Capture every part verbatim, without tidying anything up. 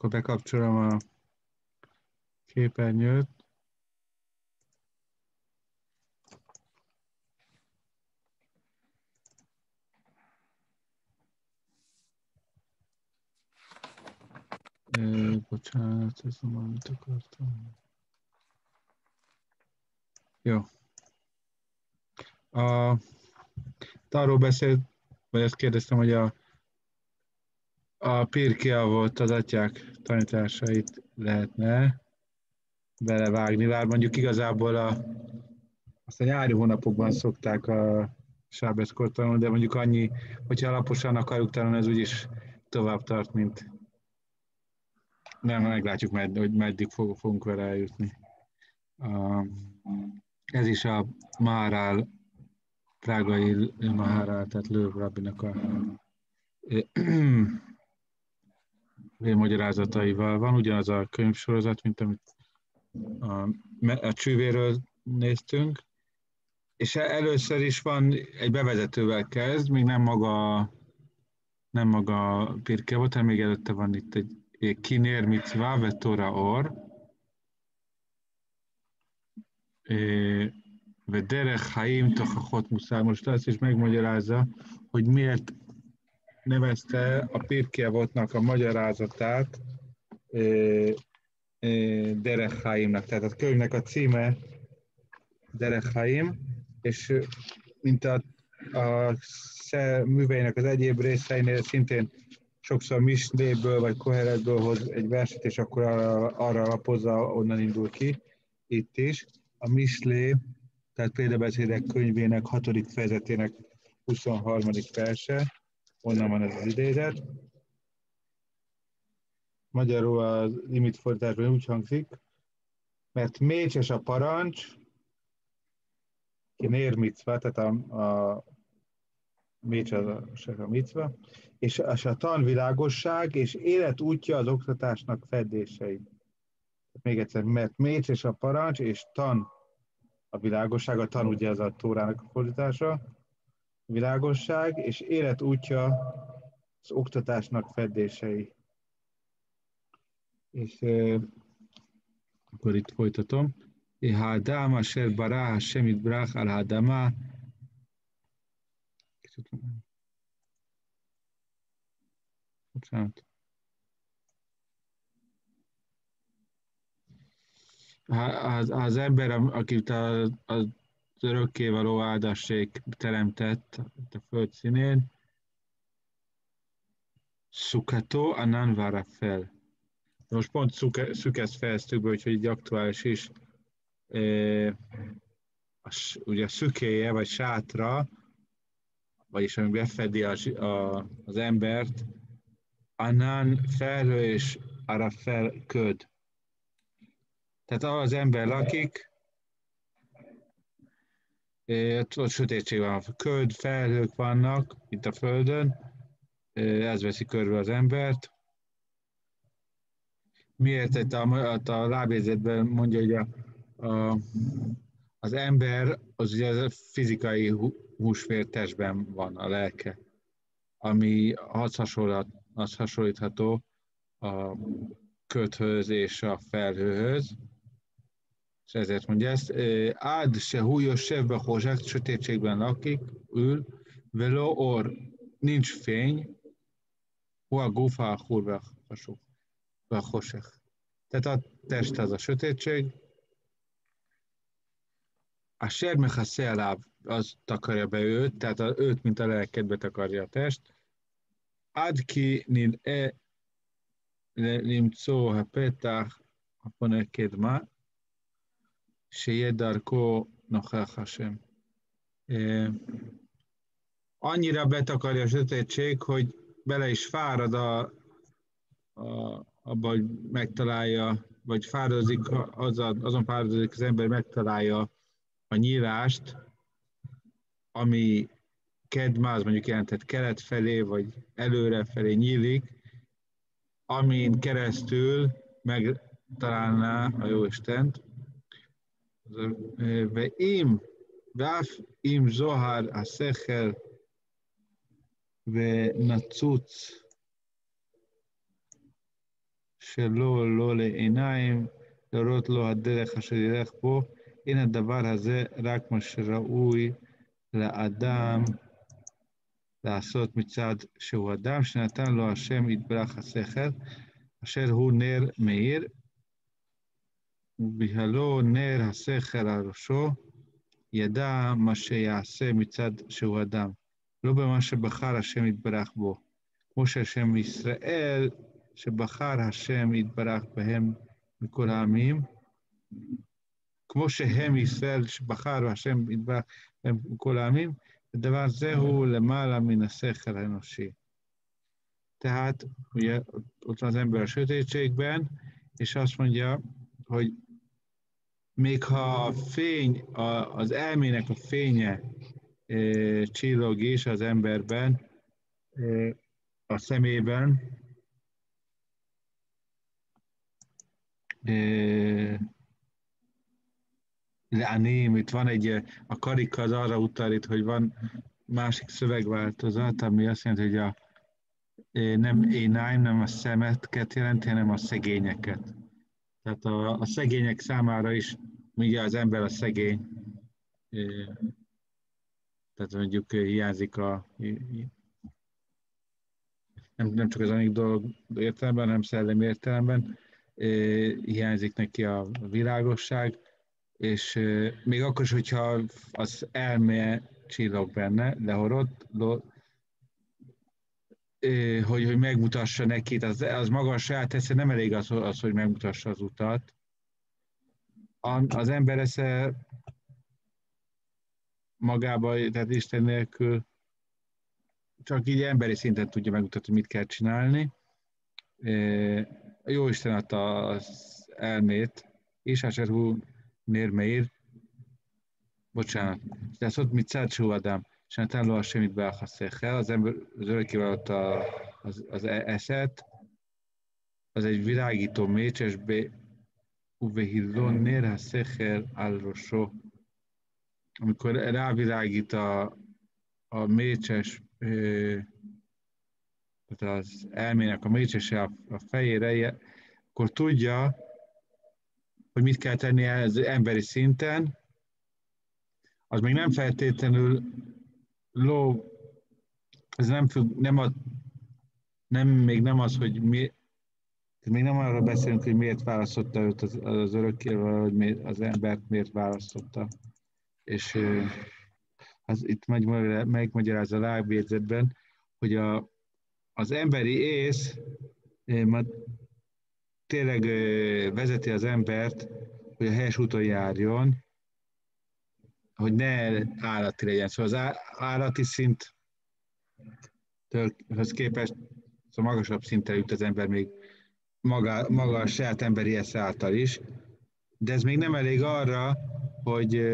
Akkor bekapcsolom a képernyőt. É, bocsánat, ez nem amit akartam. Jó. A, arról beszélt, vagy azt kérdeztem, hogy a, a Pirkei volt az atyák tanításait lehetne belevágni, bár mondjuk igazából a, azt a nyári hónapokban szokták a sábeszkor tanulni, de mondjuk annyi, hogyha alaposan akarjuk tanulni, ez úgyis tovább tart, mint nem, meglátjuk, med, hogy meddig fog, fogunk vele eljutni. A, ez is a Maharál, prágai Maharál, tehát Löw rabbinak a magyarázataival van, ugyanaz a könyvsorozat, mint amit a, a csüvéről néztünk, és először is van egy bevezetővel kezd, még nem maga nem maga Pirkei volt, hanem még előtte van itt egy, egy kinér mitzvá, vetora or, ve derech haim tochachot muszár. Most azt is megmagyarázza, hogy miért nevezte a Pirkei voltnak a magyarázatát derech haimnak. Tehát a könyvnek a címe derech haim, és mint a, a műveinek az egyéb részeinél szintén sokszor Misnéből vagy Koheletből hoz egy verset, és akkor arra, arra alapozza, onnan indul ki. Itt is. A Mislé, tehát példabeszédek könyvének hatodik fejezetének huszonharmadik verse, onnan van ez az idézet. Magyarul az imit fordításban úgy hangzik, mert mécses a parancs, ki nér micva, tehát a, a mécs az a, a micva, és a tanvilágosság és életútja az oktatásnak fedései. Még egyszer, mert mécses a parancs, és tan a világosság, a tan ugye az a Tórának a fordítása, világosság, és életútja az oktatásnak fedései. És euh, akkor itt folytatom. Hádám, asher bará, Hashem itbarach al hádama. Bocsánat. Az, az ember, akit az, az örökkévaló áldásség teremtett a föld színén, Szukato anan vára fel. Most pont szükezt fejeztük be, úgyhogy így aktuális is. E, a, ugye a szükéje, vagy sátra, vagyis ami befedi a, a, az embert, anan felhő és arra fel köd. Tehát ahol az ember lakik, ott sötétség van, köd, felhők vannak itt a Földön, ez veszi körbe az embert. Miért itt a, a lábjegyzetben mondja, hogy a, a, az ember az ugye az fizikai húsvértestben van a lelke, ami az, hasonlít, az hasonlítható a ködhöz és a felhőhöz. És ezért mondja ezt, ád se húlyos sevbe hozsák, sötétségben lakik, ül, veló or, nincs fény, hua gufa a hurva a hosek. Tehát a test az a sötétség, a sermechasze alább az takarja be őt, tehát a, őt, mint a lelket betakarja a test. Ad ki nin e limcó ha petach a ponekedma, se darko nochach Hashem. Annyira betakarja a sötétség, hogy bele is fárad a, a, abba, hogy megtalálja, vagy fáradozik, azon, azon fáradozik az ember, megtalálja a nyílást, ami kedmáz, mondjuk jelentett kelet felé, vagy előre felé nyílik, amin keresztül megtalálná a Jóistent. Ve'im, ve'af im zohar a-szechel ve'nacuc שלו לא לעיניים, להורות לו הדרך אשר ילך בו, אין הדבר הזה רק מה שראוי לאדם לעשות מצד שהוא אדם, שנתן לו השם יתברך השכל, אשר הוא נר מאיר, ובהלו נר השכל על ראשו, ידע מה שיעשה מצד שהוא אדם, לא במה שבחר השם יתברך בו, כמו שהשם ישראל, שבחר השם יתברך בהם מכל העמים, כמו שהם ישראל שבחר השם יתברך בהם מכל העמים, הדבר זה הוא למעלה מן השכל האנושי. Tehát ugye ott van az ember a sötétségben, és azt mondja, hogy még ha a fény, a, az elmének a fénye e, csillog is az emberben, e, a szemében, e, Leanim, itt van egy, a karika az arra utal itt, hogy van másik szövegváltozat, ami azt jelenti, hogy a, nem énáim, nem a szemetket jelenti, hanem a szegényeket. Tehát a, a szegények számára is, ugye az ember a szegény, tehát mondjuk hiányzik a, nem, nem csak az anyag dolog értelemben, hanem szellemi értelemben, hiányzik neki a világosság, és még akkor is, hogyha az elme csillog benne, lehorott, hogy, hogy megmutassa neki, az, az maga a saját esze nem elég az, az, hogy megmutassa az utat. Az ember esze magába, tehát Isten nélkül csak így emberi szinten tudja megmutatni, hogy mit kell csinálni. A Jóisten adta az elmét, és Asher Hu Ner Meir, bocsánat, de az ott mit Cárcsú Adam, és neten lo Hashem yitbarach haszechel, az ember az örökkével adta az, az eszet, az egy virágító mécsesbe, uvehillon ner haszechel al rosho, amikor rávirágít a, a mécses, tehát az elmének a mécsese a, a fejére, akkor tudja, hogy mit kell tennie az emberi szinten, az még nem feltétlenül ló, ez nem függ, nem, a, nem még nem az, hogy mi, még nem arra beszélünk, hogy miért választotta őt az, az örökkévaló, hogy miért, az embert miért választotta. És az itt megmagyarázza a lábjegyzetben, hogy a, az emberi ész tényleg vezeti az embert, hogy a helyes úton járjon, hogy ne állati legyen. Szóval az állati szinthöz képest szóval magasabb szintre jut az ember még maga, maga a saját emberi esze által is, de ez még nem elég arra, hogy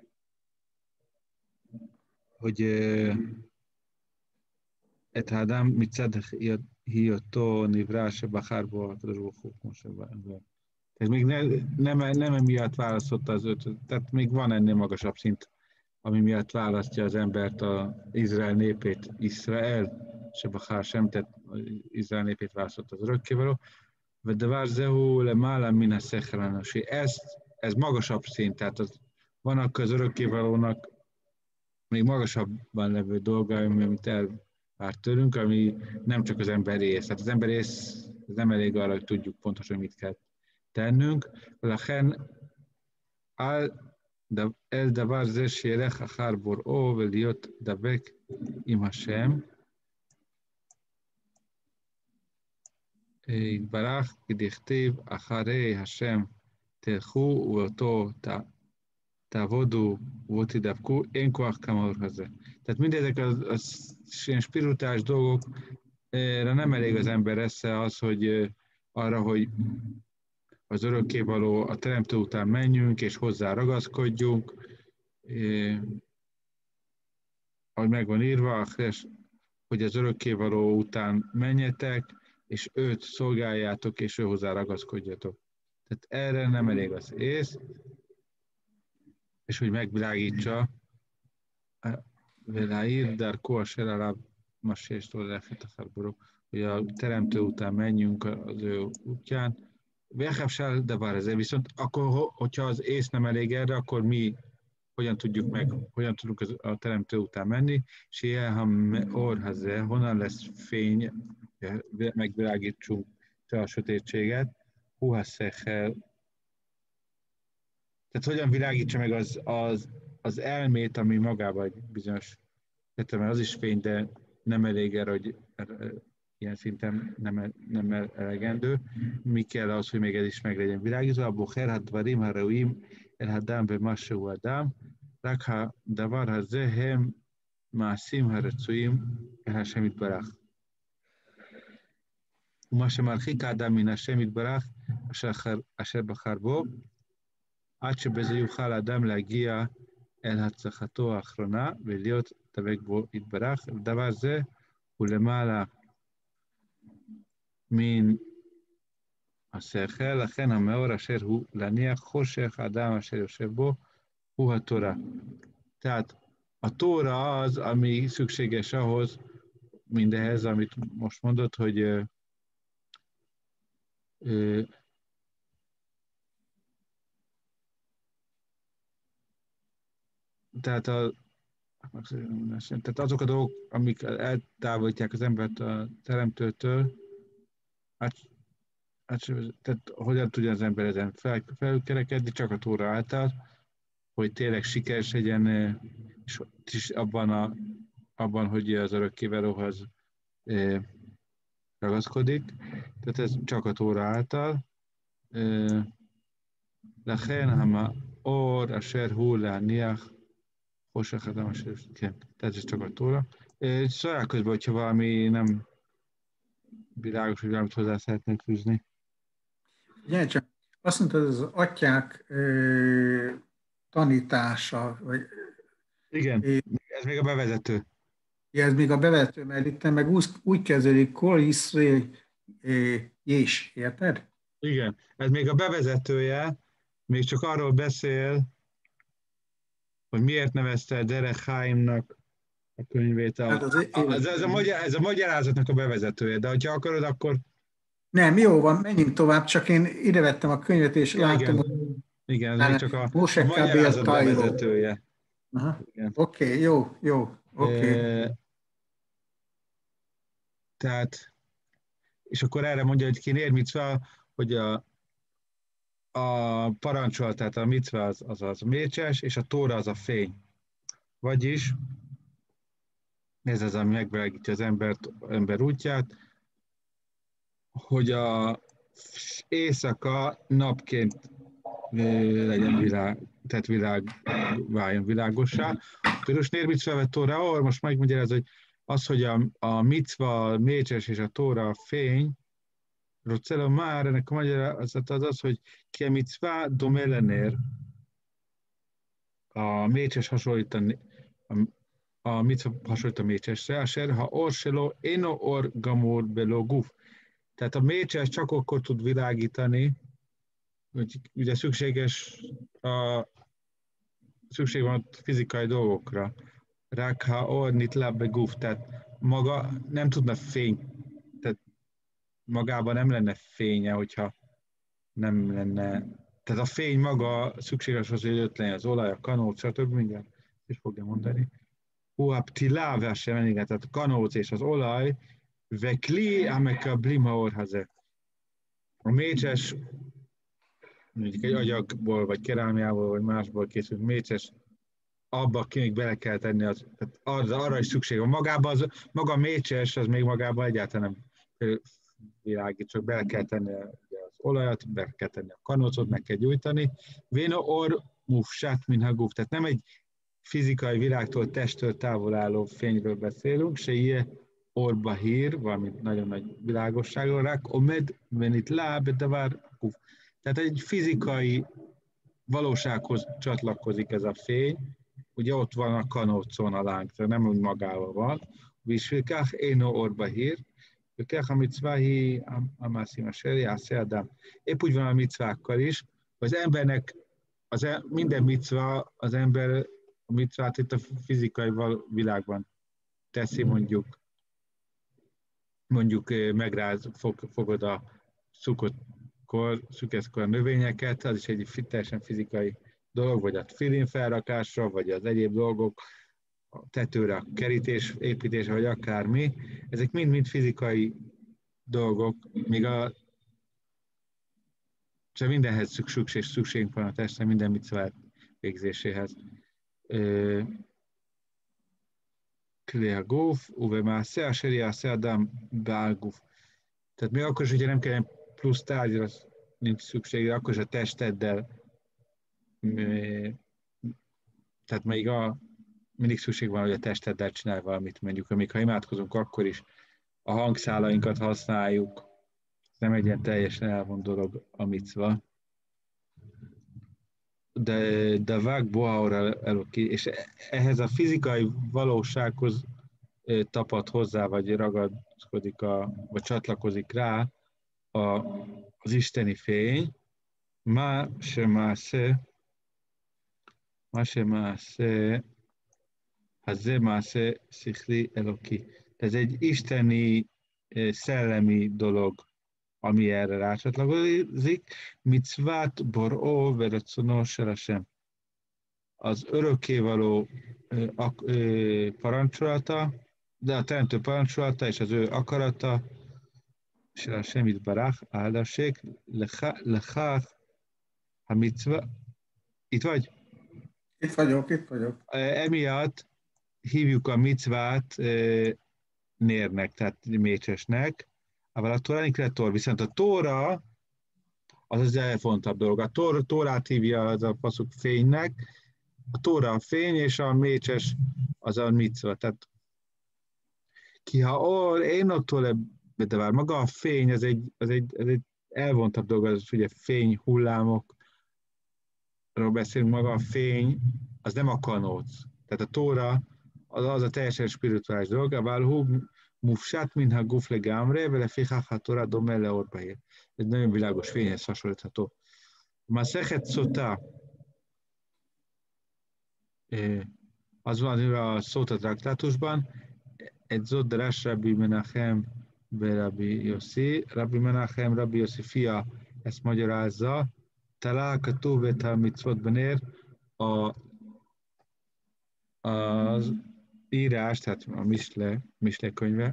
hogy את האדם מצד היותו נברא שבחר בו הקדוש ברוך הוא, כמו שבא. Tehát még ne, nem, nem emiatt választotta az ötöt, tehát még van ennél magasabb szint, ami miatt választja az embert az Izrael népét, Izrael, sebachár sem, tehát az Izrael népét választotta az örökkévaló, de várzehu le málam min haszechel enosi. Ez, ez magasabb szint, tehát az, vannak az örökkévalónak még magasabban levő dolga, amit elvár tőlünk, ami nem csak az emberi ész. Tehát az emberi ész nem elég arra, hogy tudjuk pontosan, mit kell tennünk. Lachen el davar ze sheyelech achar bor'o veliot davek im Hashem yitbarach kedichtiv acharei Hashem telchu uveoto távodu volt idevkú, én koach kamarhaze. Tehát mindezek az, az ilyen spirituális dolgok, erre nem elég az ember esze az, hogy arra, hogy az örökkévaló a teremtő után menjünk, és hozzá ragaszkodjunk, ahogy meg van írva, hogy az örökkévaló után menjetek, és őt szolgáljátok, és ő hozzá ragaszkodjatok. Tehát erre nem elég az ész, és hogy megvilágítsa Veláír, Darko, Aser Alab Masséstól lefett a Harború, hogy a teremtő után menjünk az ő útján. Vehevsel, de bár ezért viszont akkor, hogyha az ész nem elég erre, akkor mi hogyan tudjuk meg, hogyan tudunk az, a teremtő után menni, és ilyen, ha orhaze, honnan lesz fény, megvilágítsunk a sötétséget, huhaszechel, tehát hogyan világítsa meg az, az, az elmét, ami magában egy bizonyos, tehát mert az is fény, de nem elég erre, hogy ilyen szinten nem, nem elegendő. Mi kell az, hogy még ez is meg legyen világítva? A bocher, hát varim, ha reuim, el hadám, be maseu adam, רק הדבר הזה הם מעשים הרצויים אל השם יתברך. ומה שמרחיק האדם מן השם יתברך אשר, אשר בחר בו, עד שבזה יוכל האדם להגיע אל הצלחתו האחרונה ולהיות דבק בו יתברך. הדבר זה הוא למעלה מן השכל, לכן המאור אשר הוא להניח חושך האדם אשר יושב בו, הוא התורה. Tehát a Tóra az, ami szükséges ahhoz, mindehhez, amit most mondott, hogy ö, ö, tehát, a, tehát azok a dolgok, amik eltávolítják az embert a teremtőtől, hát, hát, tehát hogyan tudja az ember ezen fel, felkerekedni, csak a Tóra által, hogy tényleg sikeres legyen, és abban, a, abban hogy az örökkévalóhoz ragaszkodik. Tehát ez csak a Tóra által. Lechen, hama or, asher hu, leaniach, hossach, adam, asher, tehát ez csak a Tóra. Szóval közben, hogyha valami nem világos, hogy valamit hozzá szeretnék fűzni. Igen, csak azt mondtad, az atyák ö, tanítása, vagy... Igen, é, ez még a bevezető. Ja, ez még a bevezető, mert itt meg úgy, úgy kezdődik, Kol Iszrael Jés, érted? Igen, ez még a bevezetője, még csak arról beszél, hogy miért nevezte Derek Haimnak a könyvét. A, hát az, a, ez, ez, a magyar, ez a magyarázatnak a bevezetője, de ha akarod, akkor... Nem, jó van, menjünk tovább, csak én ide vettem a könyvet, és ja, látom, igen. hogy... Igen, ez még csak a, a magyarázat bevezetője. Oké, okay, jó, jó, oké. Okay. E, tehát, és akkor erre mondja, hogy ki nér micva, hogy a, a parancsolat, tehát a micva az, az az mécses, és a tóra az a fény. Vagyis, ez az, ami megvilágítja az embert, ember útját, hogy a éjszaka napként legyen világ, tehát világ, váljon világossá. Piros nérmicva vett Tóra, ahol most megmagyaráz, hogy az, hogy a, a micva, a mécses és a Tóra a fény, Rocelo már, ennek a magyarázat az az, hogy ki a micva domelenér, a mécses hasonlít a, a, a micva hasonlít a mécsesre, a ha orselo, eno or gamur belo guf. Tehát a mécses csak akkor tud világítani, hogy ugye szükséges a, szükség van a fizikai dolgokra. Rakha or nitlab beguf, tehát maga nem tudna fény, tehát magában nem lenne fénye, hogyha nem lenne, tehát a fény maga szükséges az, hogy ott legyen az olaj, a kanóc, stb. Mindjárt is fogja mondani. Huaptilá sem, igen, tehát a kanóc és az olaj, vekli, ameka blima orhaze. A mécses, mondjuk egy agyagból, vagy kerámiából, vagy másból készült mécses, abba még bele kell tenni, az, tehát arra, arra is szükség van. Magában az, maga a mécses, az még magában egyáltalán nem világít, csak bele kell tenni az olajat, bele kell tenni a kanócot, meg kell gyújtani. Véno or mufsát minhaguf, tehát nem egy fizikai világtól, testtől távol álló fényről beszélünk, se ilyen orba hír, valami nagyon nagy világosságról, rák, omed, venit láb, de vár, kuf. Tehát egy fizikai valósághoz csatlakozik ez a fény, ugye ott van a kanócon a láng, tehát nem úgy magával van. Visvilkach éno orba hír, őkech a micváhi amászim a seri, ászéadám. Épp úgy van a micvákkal is, az embernek, az e, minden micvá, az ember a micvát itt a fizikai világban teszi mondjuk mondjuk megráz, fog, fogod a szukott kor, szükeszkor növényeket, az is egy teljesen fizikai dolog, vagy a filin felrakásra, vagy az egyéb dolgok, a tetőre, a kerítés építése, vagy akármi. Ezek mind-mind fizikai dolgok, míg a csak mindenhez szükség, szükségünk van a testre, minden micvát végzéséhez. Kli a guf, uve már se a seri a se adam beál guf. Tehát mi akkor is, hogyha nem kell plusz tárgyra, nincs szükség, akkor is a testeddel, tehát még a, mindig szükség van, hogy a testeddel csinálj valamit, mondjuk, amíg ha imádkozunk, akkor is a hangszálainkat használjuk. Nem egy ilyen teljesen elvont dolog a micva. De, de vág bohaura eloki, és ehhez a fizikai valósághoz tapad hozzá, vagy ragaszkodik, a, vagy csatlakozik rá a, az isteni fény. Ma se máse, ma se máse, hazé máse szichli eloki. Ez egy isteni, szellemi dolog, ami erre rácsatlakozik. Mitzvát boró veretszonó serasem. Az örökkévaló parancsolata, de a teremtő parancsolata és az ő akarata, és a semmit barach, áldassék, lechach, a mitzva. Itt vagy? Itt vagyok, itt vagyok. Emiatt hívjuk a mitzvát nérnek, tehát mécsesnek, ával a Tóra nikretor, viszont a Tóra az az elfontabb dolog. A tóra, Tórát hívja az a faszuk fénynek, a Tóra a fény, és a mécses az a micva. Tehát ki ha or, én attól de már maga a fény, az egy, az egy, az egy elvontabb dolog, az ugye fény hullámokról beszélünk, maga a fény, az nem a kanóc. Tehát a Tóra az, az a teljesen spirituális dolog, a válhú mufsát, mintha guf legámre, vele fichach a Tóra domelle orbahír. Ez nagyon világos fényhez hasonlítható. Masechet Szotá, az van a Szóta traktátusban, egy zot drás Rabbi Menachem be Rabbi Yossi, Rabbi Menachem, Rabbi Yossi fia ezt magyarázza, talál katúv et a mitzvot benér, a az írás, tehát a Misle, Misle könyve,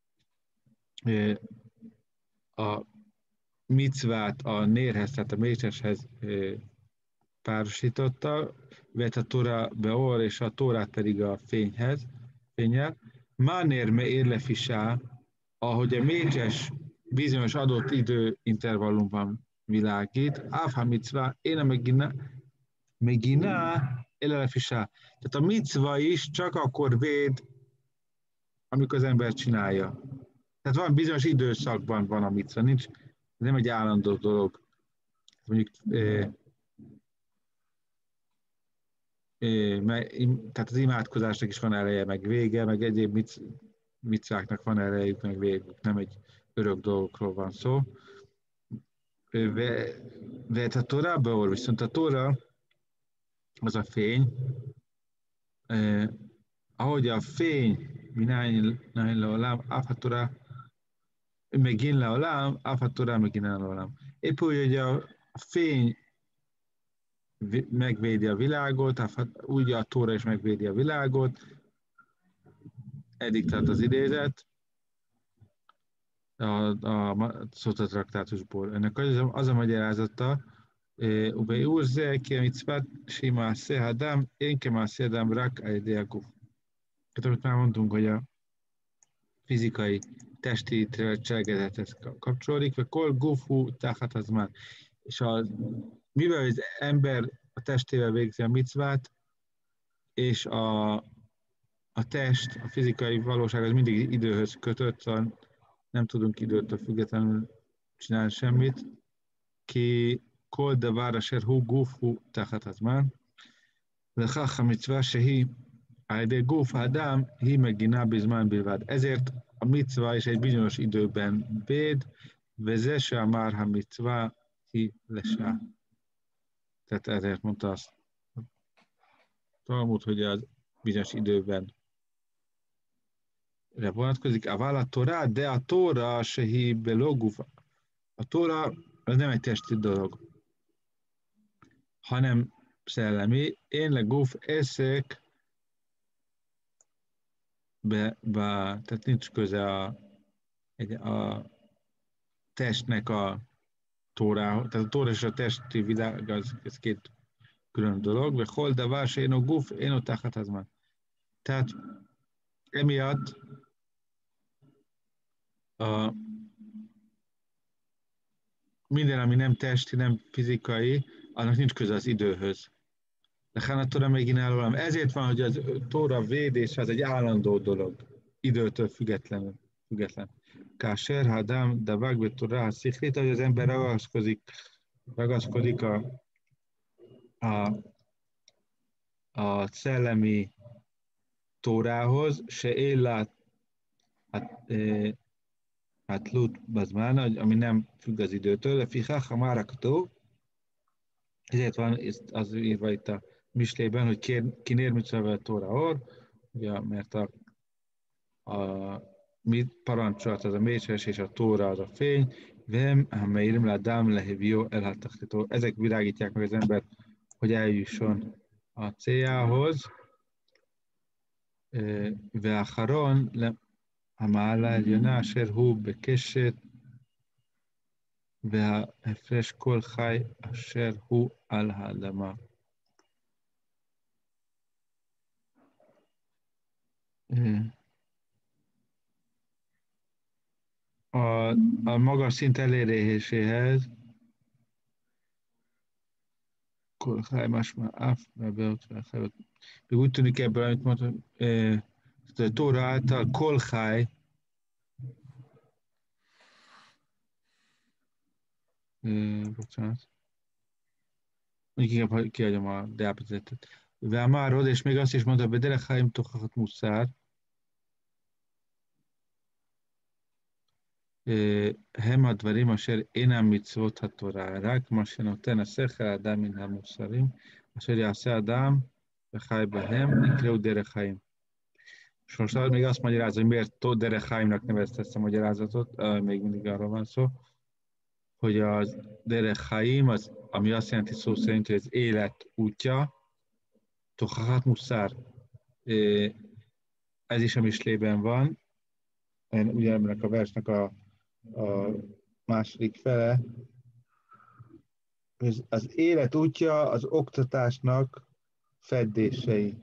a micvát a nérhez, tehát a mécseshez párosította, vett a Tóra beor, és a Tórát pedig a fényhez, fényel. Mánér me érlefisá, ahogy a mécses bizonyos adott időintervallumban világít, áfha micvá, én a megina, megina érlefisá. Tehát a micva is csak akkor véd, amikor az ember csinálja. Tehát van bizonyos időszakban van a micva, nincs, nem egy állandó dolog. Mondjuk eh, tehát az imádkozásnak is van eleje, meg vége, meg egyéb micváknak van elejük, meg végük, nem egy örök dolgokról van szó. Vett a Tórából, viszont a Tóra az a fény, eh, ahogy a fény minálj leolám, áfatorá, megint leolám, áfatorá, megint leolám. Épp úgy, hogy a, a fény megvédi a világot, úgy a Tóra is megvédi a világot, eddig tart az idézet a, a Szóta traktátusból. Ennek az, az a magyarázata, Ubei úrze, ki a mitzvát, sima szehadám, én kemá szehadám rak a ideakuf. Tehát amit már mondtunk, hogy a fizikai testi cselekedethez kapcsolódik, vagy kol gufu táhat az már. És a, mivel az ember a testével végzi a micvát, és a, a test, a fizikai valóság az mindig időhöz kötött, szóval nem tudunk időtől függetlenül csinálni semmit. Ki kol de váraser hú gufu táhat az már. Lechach a micvá sehi de guf Adam hi megina bizmán bilvád. Ezért a micva is egy bizonyos időben véd, vezese már ha micva hi lesá. Tehát ezért mondta azt Talmud, hogy az bizonyos időben vonatkozik, a vállalat Torá, de a Tóra sehi beloguf. A Tóra az nem egy testi dolog, hanem szellemi. Én leguf eszek be, be, tehát nincs köze a, egy, a testnek a Tórához. Tehát a Tóra és a testi világ, az, ez két külön dolog. Ve hol de vás én a guf, én a tachat az már. Tehát emiatt a, minden, ami nem testi, nem fizikai, annak nincs köze az időhöz. De hát a Tóra még innen ezért van, hogy az Tóra védés az egy állandó dolog, időtől függetlenül. független. Kásser, hadám, de vágve Tóra, a szikhlit, hogy az ember ragaszkodik, ragaszkodik a, a, a szellemi Tórához, se éllát, hát, e, hát lut bazmán, ami nem függ az időtől, de fichach a máraktó, ezért van az írva itt a Mislében, hogy kér, kinér mit a Tóra or, ugye, mert a, a mit parancsolt az a mécses és a Tóra az a fény, vem, amelyrim le dám lehivió elhattakító. Ezek világítják meg az embert, hogy eljusson a céljához. Ve'acharon, המעלה העליונה אשר הוא בקשת וההפרש כל חי אשר הוא על האדמה. A, a magas szint eléréséhez kolhály más már áf, még úgy tűnik ebből, amit mondtam, a Tóra által kolhály, bocsánat, mondjuk inkább kiadjam a deápetetet. Vámárod, és még azt is mondta, hogy Derechaim Tochachat Muszár, הם הדברים אשר אינם מצוות התורה, רק מה שנותן השכל האדם מן המוסרים, אשר יעשה אדם וחי בהם, יקראו דרך חיים. És most még azt magyarázza, hogy miért Derech Chaimnak nevezte ezt a magyarázatot, még mindig arról van szó, hogy az Derech Chaim, az, ami azt jelenti szó szerint, hogy az élet útja, Tochachat Muszár. Ez is a Mislében van, ugye ennek a versnek a a második fele, az élet útja az oktatásnak feddései.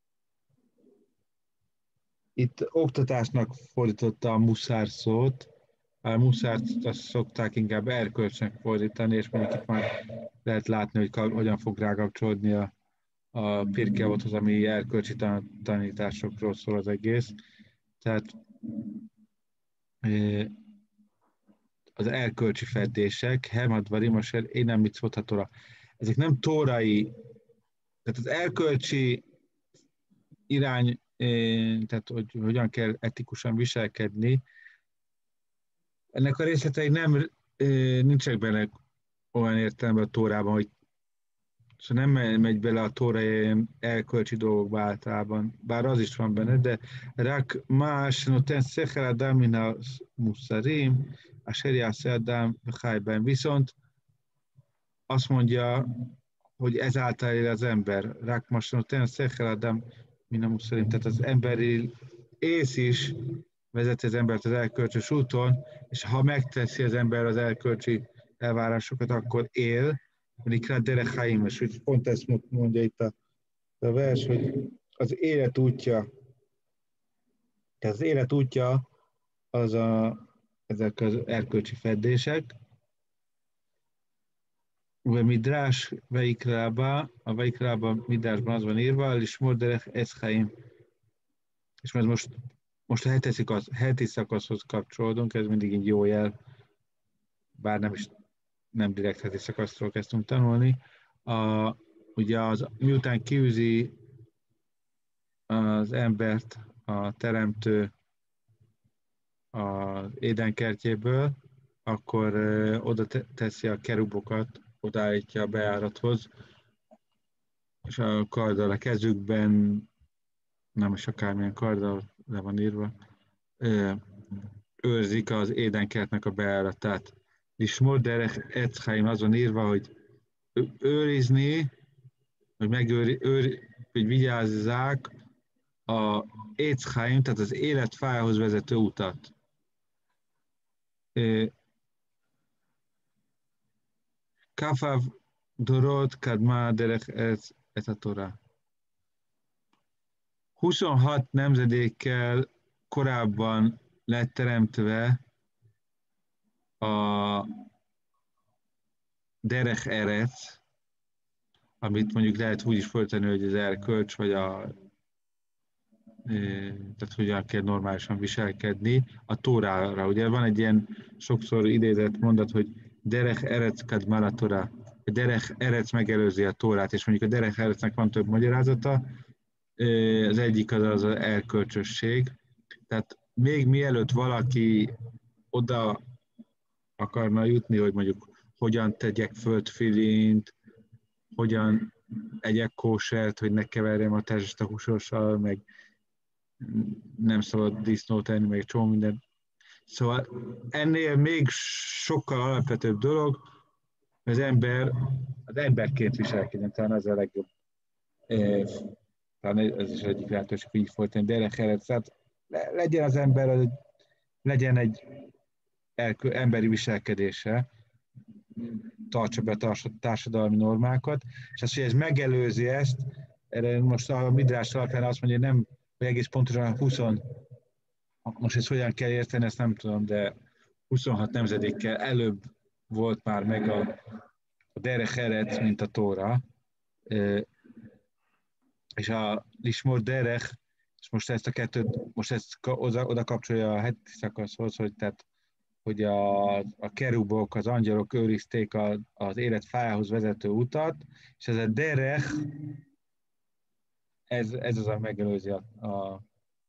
Itt oktatásnak fordította a muszár szót, a muszárt azt szokták inkább erkölcsnek fordítani, és mondjuk itt már lehet látni, hogy hogyan fog rákapcsolódni a, a Pirkeothoz, ami erkölcsi tanításokról szól az egész. Tehát az erkölcsi feddések, Hermadvarim, Asher, én nem mit szólhat Tóra. Ezek nem tórai, tehát az erkölcsi irány, tehát hogy hogyan kell etikusan viselkedni, ennek a részletei nem, nincsenek benne olyan értelemben a Tórában, hogy szóval nem megy bele a Tóra ilyen erkölcsi dolgokba általában, bár az is van benne, de rák más, noten szechel adam min a muszarim, a seriász adam bechajben. Viszont azt mondja, hogy ezáltal él az ember. Rák más, noten szechel adam min a muszarim. Tehát az emberi ész is vezeti az embert az erkölcsös úton, és ha megteszi az ember az erkölcsi elvárásokat, akkor él, mondjuk rá Derech Chaim, és hogy pont ezt mondja itt a, a vers, hogy az élet útja, tehát az élet útja az a, ezek az erkölcsi feddések, vagy Midrás Veikrába, a Veikrába Midrásban az van írva, és Morderech Eszchaim. És mert most, most a heti, szakasz, heti szakaszhoz kapcsolódunk, ez mindig egy jó jel, bár nem is nem direkt heti szakaszról kezdtünk tanulni. A, ugye az, miután kiűzi az embert a teremtő az édenkertjéből, akkor ö, oda teszi a kerubokat, odaállítja a bejárathoz, és a karddal a kezükben, nem is akármilyen karddal le van írva, őrzik az édenkertnek a bejáratát. Lismor derech Etz Chaim, azon írva, hogy őrizni, hogy megőri, őri, hogy vigyázzák a Etz Chaim, tehát az életfájához vezető utat. Kafav dorot kadma derech Etz et a Torah. huszonhat nemzedékkel korábban lett teremtve a derech eretz, amit mondjuk lehet úgy is föltenni, hogy az erkölcs, vagy a, tehát hogyan kell normálisan viselkedni, a Tórára. Ugye van egy ilyen sokszor idézett mondat, hogy derech eretz kadma la Torah, a derech eretz megelőzi a Tórát, és mondjuk a derech eretznek van több magyarázata, az egyik az az erkölcsösség. Tehát még mielőtt valaki oda akarna jutni, hogy mondjuk hogyan tegyek földfilint, hogyan egyek kósert, hogy ne keverjem a tezsest a húsossal, meg nem szabad disznót enni, meg csomó minden. Szóval ennél még sokkal alapvetőbb dolog, az ember, az emberként viselkedjen, talán az a legjobb. Talán ez is egyik lehetőség, hogy így folytani, de erre kellett. Tehát legyen az ember, legyen egy emberi viselkedése, tartsa be a társadalmi normákat, és az, hogy ez megelőzi ezt, erre most a Midrás alapján azt mondja, hogy nem, hogy egész pontosan húsz, most ezt hogyan kell érteni, ezt nem tudom, de huszonhat nemzedékkel előbb volt már meg a, a derech eretz, mint a Tóra, és a lismor derech, és most ezt a kettőt, most ezt oda, oda kapcsolja a heti szakaszhoz, hogy tehát hogy a, a kerubok, az angyalok őrizték a, az élet fájához vezető utat, és ez a derech, ez, ez az, ami megelőzi a, a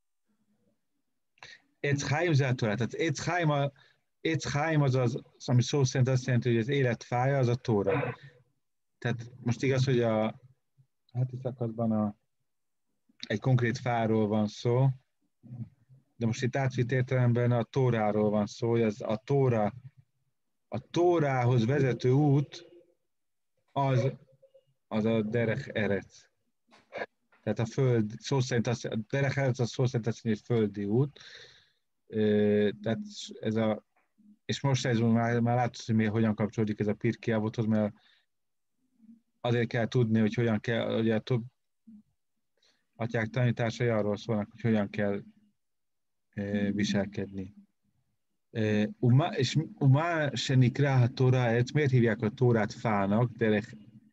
Etz Chaim zátorát. Tehát Etz Chaim, a, Etz Chaim az, az, ami szó szerint azt jelenti, hogy az élet fája, az a Tóra. Tehát most igaz, hogy a heti szakaszban a, egy konkrét fáról van szó, de most itt átvitt értelemben a Tóráról van szó, hogy az a Tóra, a Tórához vezető út az, az a derech eretz. Tehát a föld, szó szerint az, a derech eretz az szó szerint azt mondja, hogy földi út. Tehát ez a, és most ez már, már látod, hogy miért, hogyan kapcsolódik ez a Pirkei Avothoz, mert azért kell tudni, hogy hogyan kell, ugye több atyák tanításai arról szólnak, hogy hogyan kell viselkedni. Uma, és Uma se nikra a Tóra, miért hívják a Tórát fának, derech,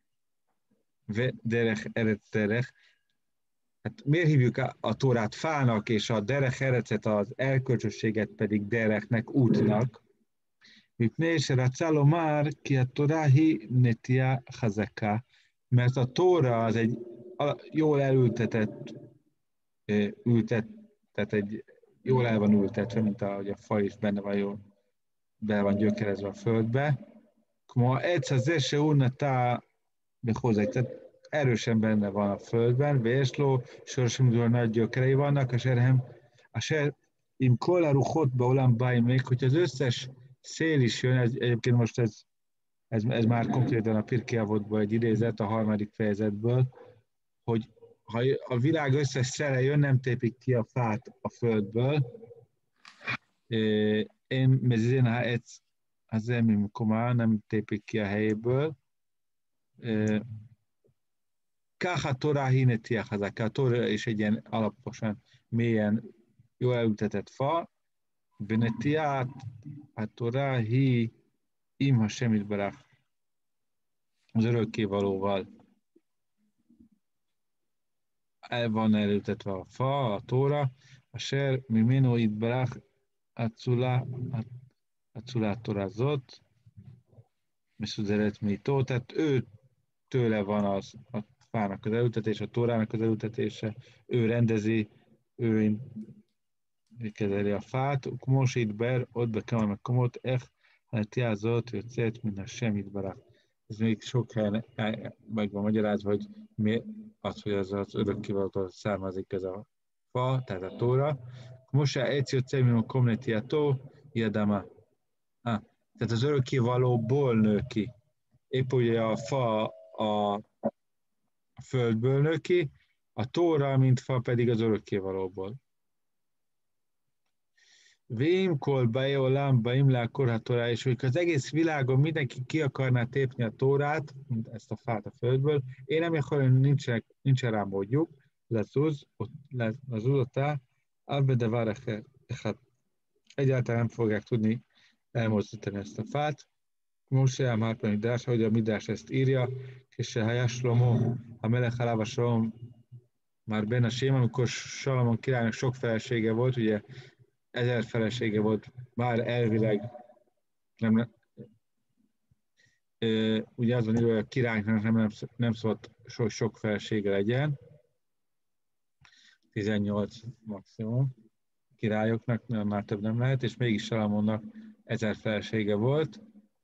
derech eretz derech? Hát miért hívjuk a, a Tórát fának, és a derech eretzet, az erkölcsösséget pedig derechnek, útnak? Mipnei seratzá lomar ki a Tóráhi netia chazaka, mert a Tóra az egy jól elültetett ültet, tehát egy jól el van ültetve, mint ahogy a fa is benne van, jól be van gyökerezve a földbe. Ma egyszer az eső unnatá hozzá, tehát erősen benne van a földben, vésló, sorsimdól nagy gyökerei vannak, és erhem, a se, im koláru hotba olyan báj még, hogy az összes szél is jön, ez, egyébként most ez, ez, ez már konkrétan a Pirkei Avotból egy idézet, a harmadik fejezetből, hogy ha a világ összes szele jön, nem tépik ki a fát a földből. Én mezén, ha egy az emim komá, nem tépik ki a helyéből. Káha Torá hineti a a Torá is egy ilyen alaposan, mélyen jól elültetett fa. Benetiát a Torá hi imha semmit barach. Az örökkévalóval el van elültetve a fa, a Tóra, a ser, mi minó itt barach, a culá, a culá torázott, Mesuderet Mító, tehát ő tőle van az, a fának az elültetés, a Tórának az elültetése, ő rendezi, ő kezeli a fát, Kumosít ber, ott be kell meg komot, eh, hát jázott, hogy célt, minden semmit barát. Ez még sok helyen meg van magyarázva, hogy mi az, hogy az, az örökkévalótól származik ez a fa, tehát a Tóra. Mose Ezio Cemino Comnetiato, Iadama. Ah, tehát az örökkévalóból nő ki. Épp ugye a fa a földből nő ki, a tóra, mint fa pedig az örökkévalóból. Vém kol beolam baimlá korhatorá, és hogy az egész világon mindenki ki akarná tépni a tórát, mint ezt a fát a földből, én nem akarom, nincsen, nincsen rá módjuk, lesz az, az udotá, abbe de várek, egyáltalán nem fogják tudni elmozdítani ezt a fát. Most sem már pedig Dás, hogy a Midás ezt írja, és se Hájáslomó, a Melech Haláva Salom már benne a sém, amikor Salamon királynak sok felesége volt, ugye ezer felesége volt, már elvileg nem, ugye az van írva, hogy a királynak nem, nem, nem szólt, hogy sok felesége legyen, tizennyolc maximum, királyoknak már több nem lehet, és mégis Salamonnak ezer felesége volt.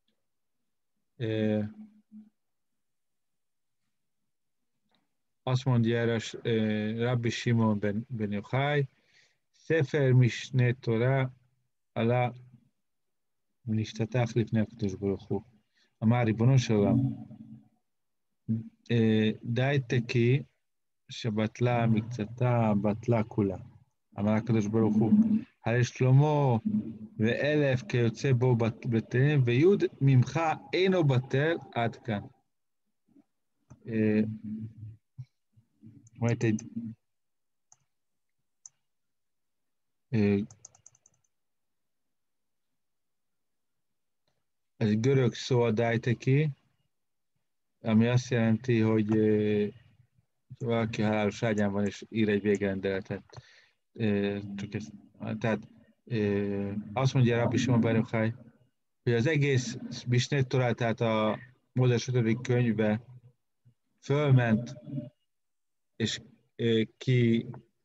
Azt mondja erre Rabbi Simon ben, ben Yochai, Sefer Mishneh Torah ala Nishtatach lifnei HaKadosh Baruch Hu. אמר ריבונו של עולם, די תקי שבטלה מקצתה, בטלה כולה. אמר הקדוש ברוך הוא, הרי שלמה ואלף כיוצא בו בטלים, ויוד ממך אינו בטל עד כאן. Majd egy ez egy görög szó a dájteki, ami azt jelenti, hogy valaki halálos ágyán van és ír egy végrendeletet. Csak ez, tehát azt mondja Rabbi Simon ben Yochai, hogy az egész Mishneh Torah, tehát a Mózes ötödik könyvbe fölment, és ki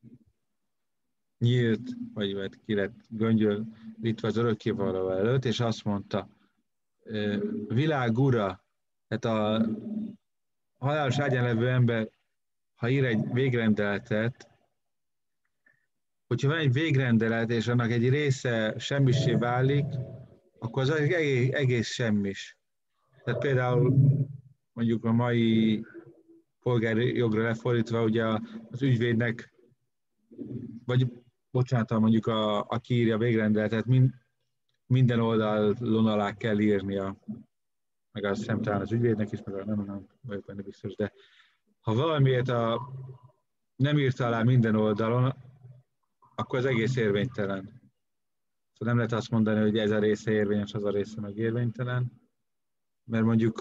nyílt, vagy ki lett göngyölítve az örökkévaló előtt, és azt mondta, világ ura, tehát a halálos ágyán levő ember, ha ír egy végrendeletet, hogyha van egy végrendelet, és annak egy része semmisé válik, akkor az egész, egész semmis. Tehát például mondjuk a mai polgári jogra lefordítva, ugye az ügyvédnek, vagy bocsánat, mondjuk a, aki írja a végrendeletet, mind, minden oldalon alá kell írnia, meg azt hiszem talán az ügyvédnek is, meg nem, nem vagyok benne biztos, de ha valamiért a, nem írta alá minden oldalon, akkor az egész érvénytelen. Szóval nem lehet azt mondani, hogy ez a része érvényes, az a része meg érvénytelen, mert mondjuk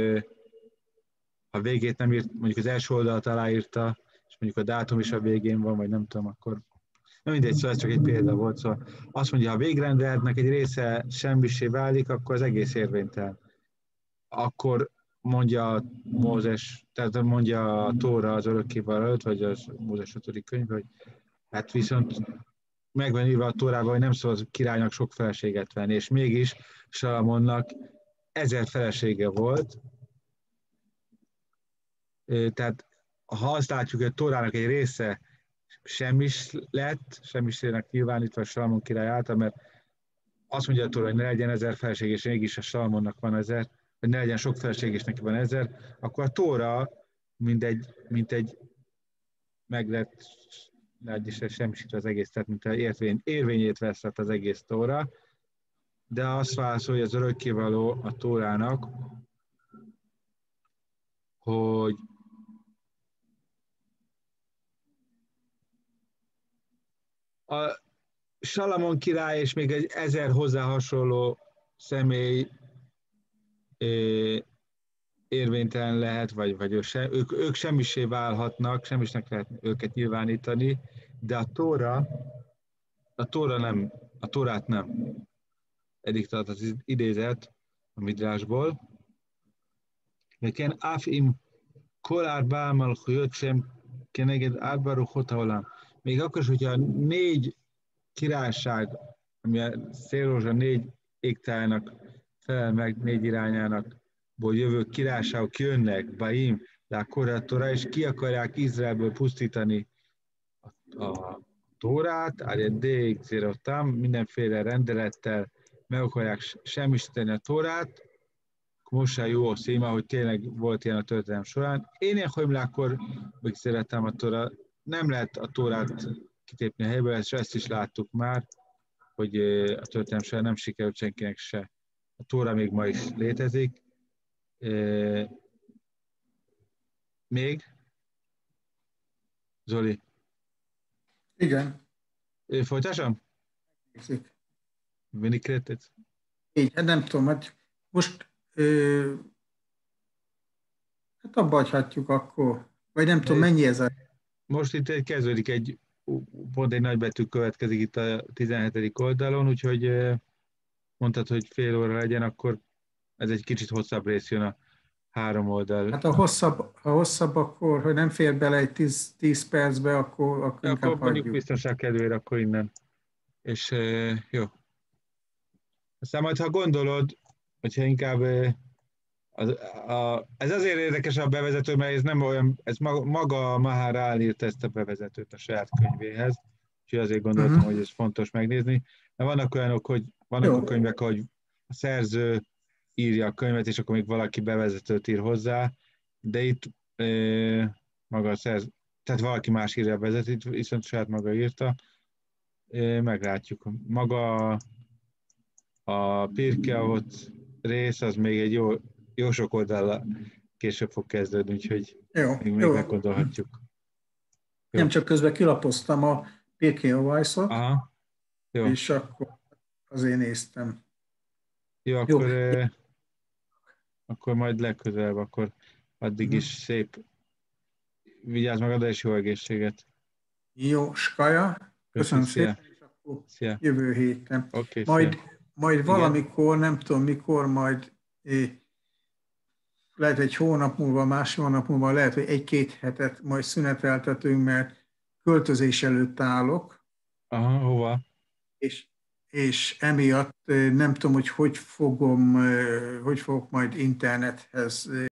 ha végét nem írt, mondjuk az első oldalt aláírta, és mondjuk a dátum is a végén van, vagy nem tudom, akkor nem mindegy, szóval ez csak egy példa volt. Szóval azt mondja, ha a végrendeletnek egy része semmisé válik, akkor az egész érvénytelen. Akkor mondja Mózes, tehát mondja a Tóra az örökkévaló előtt, vagy az Mózes ötödik könyv, hogy hát viszont megvan írva a Tórában, hogy nem szabad a királynak sok feleséget venni, és mégis Salamonnak ezer felesége volt. Tehát ha azt látjuk, hogy a Tórának egy része semmis lett, semmisének nyilvánítva Salamon király által, mert azt mondja a Tóra, hogy ne legyen ezer feleség, és mégis a Salamonnak van ezer, hogy ne legyen sok feleség, és neki van ezer, akkor a Tóra mint egy, mint egy meg lett, is semmisítve az egész, tehát mint érvény, érvényét veszett az egész Tóra, de azt válaszol, hogy az örökkévaló a Tórának, hogy a Salamon király és még egy ezer hozzá hasonló személy érvénytelen lehet, vagy, vagy se, ők, ők semmisé válhatnak, semmisnek lehet őket nyilvánítani, de a Tóra, a Tóra nem, a Tórát nem. Eddig tart az idézet a Midrásból. Leken af im kol arba malchuyot sem keneged arba ruchot haolam. Még akkor is, hogyha négy királyság, ami a szélrózsa négy égtájának felel meg, négy irányának, ból jövő királyságok jönnek, Baim, de a Korhatóra, és ki akarják Izraelből pusztítani a, a Tórát, állja dé iksz zero tam, mindenféle rendelettel meg akarják semmisíteni a Tórát, most se jó a szíma, hogy tényleg volt ilyen a történelem során. Én ilyen akkor még szeretem a Tóra, nem lehet a Tórát kitépni a helyből, és ezt is láttuk már, hogy a történelem során nem sikerült senkinek se. A Tóra még ma is létezik. Még? Zoli? Igen. Folytassam? Mindig kérdez? Így, hát nem tudom, hát most ö, hát abba hagyhatjuk akkor, vagy nem tudom, mennyi ez a... Most itt kezdődik egy, pont egy nagybetű következik itt a tizenhetedik oldalon, úgyhogy mondtad, hogy fél óra legyen, akkor ez egy kicsit hosszabb rész jön a három oldal. Hát a hosszabb, ha hosszabb, akkor, hogy nem fér bele egy tíz percbe, akkor, akkor inkább akkor mondjuk hagyjuk. biztonság kedvére, akkor innen. És jó. Aztán majd, ha gondolod, hogyha inkább az, a, ez azért érdekes a bevezető, mert ez nem olyan, ez maga Maher írt ezt a bevezetőt a saját könyvéhez, úgyhogy azért gondoltam, uh-huh. hogy ez fontos megnézni. Mert vannak olyanok, hogy vannak jó. A könyvek, hogy a szerző írja a könyvet, és akkor még valaki bevezetőt ír hozzá, de itt e, maga a szerző, tehát valaki más írja a bevezetőt, viszont saját maga írta, e, meglátjuk. Maga a Pirkeavot rész, az még egy jó, jó sok oldal később fog kezdődni, úgyhogy jó, még, még jó. meggondolhatjuk. Jó. Nem csak közben kilapoztam a Pirkeavot, jó. És akkor azért néztem. Jó, akkor, jó. Eh, akkor majd legközelebb, akkor addig hmm. is szép. Vigyázz magadra, és jó egészséget. Jó, Skaja. Köszönöm szépen, és akkor szia. Jövő héten. Okay, majd, majd valamikor, nem tudom mikor, majd eh, lehet egy hónap múlva, más hónap múlva, lehet, hogy egy-két hetet majd szüneteltetünk, mert költözés előtt állok. Aha, hova? És, és emiatt nem tudom, hogy hogy fogom, hogy fogok majd internethez